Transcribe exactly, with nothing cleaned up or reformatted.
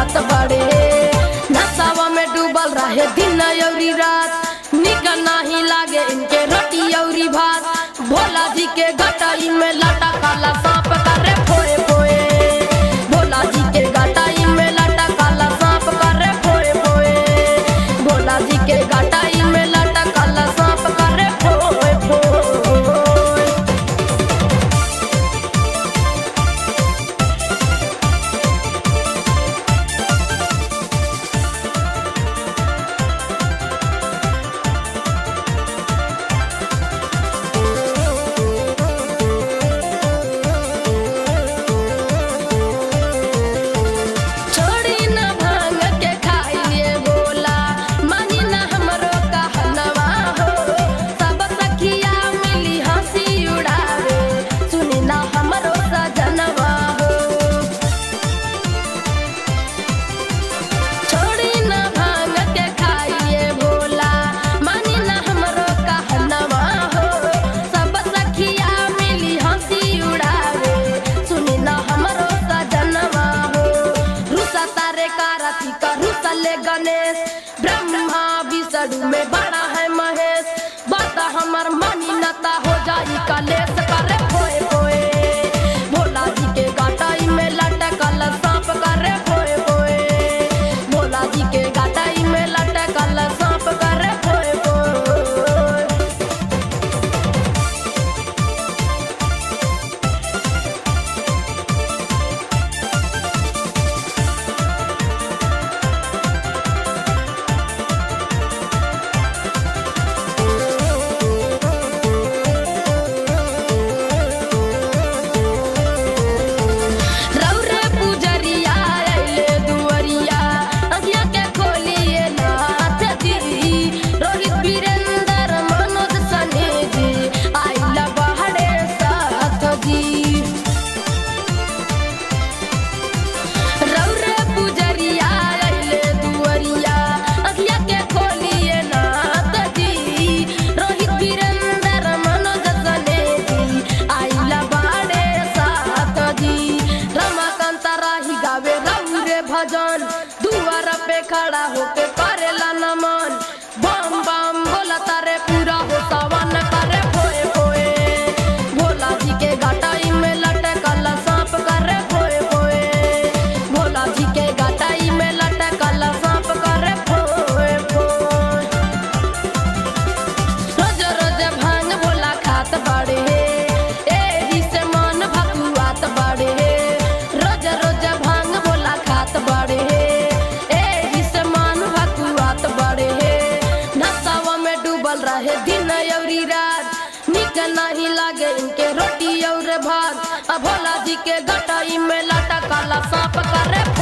खात बड़े। नशावा में डूबल रहे दिन औरी रात, निक नहीं लागे इनके रोटी औरी भात। भोला जी के गटाई में लाटा काला सांप करे फोए फोए, भोला जी के गटाई में लाटा काला सांप करे फोए फोए, भोला जी के गटाई में लाटा काला सांप करे फोए फोए। गणेश ब्रह्मा विष्णु में बड़ा है महेश, बात हमर मानी नता हो जाई कलेश करे फोए फोए। भोला जी के गटाई में लटकल सांप करे फोए फोए, भोला जी के गटाई में लटकल सांप करे फोए फोए। भजन दुआर पे खड़ा होके करेला नमन, बम बम बोला तारे पूरा हो सावन करे फोए फोए। भोला जी के गटाई में लटकल सांप करे फोए फोए, भोला जी के गटाई में लटकल सांप करे फोए फोए। रोज रोज भांग भोला खात बड़े, एही से मन भकुआत बड़े। रोज रोज भांग भोला खात बड़े, एही से मन भकुआत बड़े। नशावा में डूबल रहे दिन औरी रात, निक नहीं लागे इनके रोटी और भात। भोला जी के गटाई में लाटा काला सांप करे